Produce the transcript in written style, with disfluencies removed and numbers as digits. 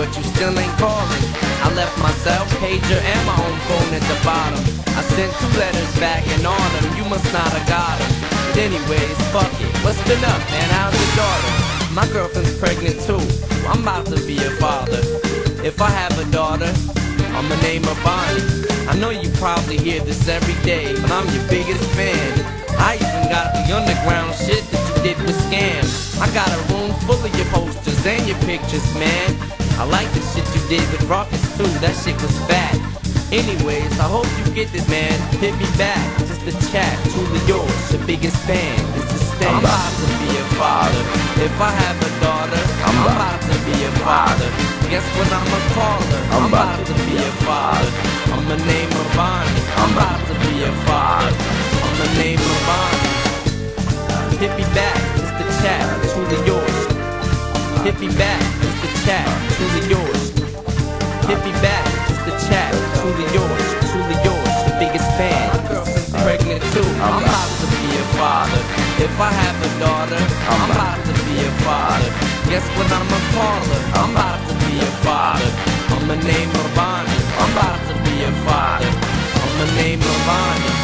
but you still ain't calling. I left my cell pager and my home phone at the bottom. I sent 2 letters back in autumn, you must not have got them. But anyways, fuck it, what's been up, man, how's your daughter? My girlfriend's pregnant too, I'm about to be a father. If I have a daughter, I'ma name her Bonnie. I know you probably hear this every day, but I'm your biggest fan. I even got the underground shit that you did with Scam. I got a room full of your posters and your pictures, man. I like the shit you did with Rockets too, that shit was fat. Anyways, I hope you get this, man. Hit me back, just a chat. Truly yours, your biggest fan. This is Stan. I'm about to be a father. If I have a daughter, I'm about to be a father. Guess what I'ma call her? I'm about to be a father. I'ma name her Bonnie. I'm about to be a father. I'ma name her Bonnie. Hit me back, just a chat. Truly yours. Hit me back, just a chat. Truly yours. Hit me back, just a chat. Truly yours, the biggest fan. Pregnant too, I'm about to be a father. If I have a daughter, I'm about to be a father. Guess what I'ma call her? I'm about to be a father. I'ma name her Bonnie. I'm about to be a father. I'ma name her Bonnie.